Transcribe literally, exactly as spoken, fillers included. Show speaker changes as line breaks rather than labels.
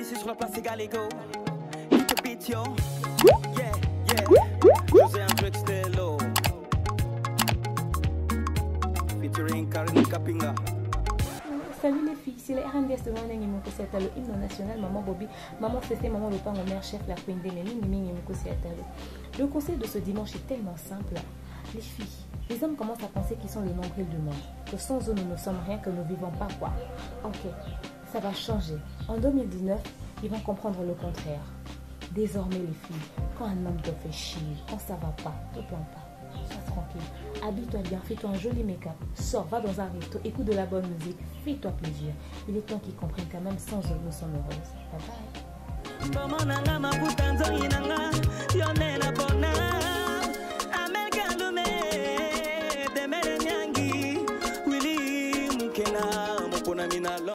ici sur la place Égaligo. Hit beat yo. Yeah, yeah. José André Stello. Featuring Karine Kapinga.
Salut les filles, c'est les R N D S de Waneng Moko Siatalo, hymne national, maman Bobby, maman Cécé, maman le pain, mère chef, la queen des Mimi, Mimi Moko Siatalo. Le conseil de ce dimanche est tellement simple. Les filles, les hommes commencent à penser qu'ils sont le nombril du monde, que sans eux nous ne sommes rien, que nous ne vivons pas quoi. Ok, ça va changer. En deux mille dix-neuf, ils vont comprendre le contraire. Désormais les filles, quand un homme te fait chier, quand ça va pas, ne plains pas. Sois tranquille, habille-toi bien, fais-toi un joli make-up, sors, va dans un resto, écoute de la bonne musique, fais-toi plaisir. Il est temps qu'ils comprennent quand même sans eux nous sommes heureuses. Bye bye.